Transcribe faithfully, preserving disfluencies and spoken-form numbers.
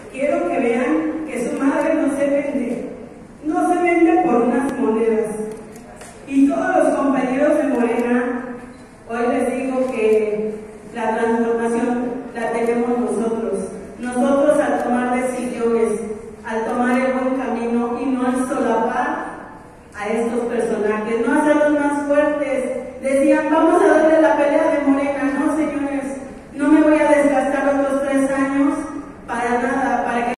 quiero que vean que su madre no se vende, no se vende por unas monedas. Y todos los compañeros de Morena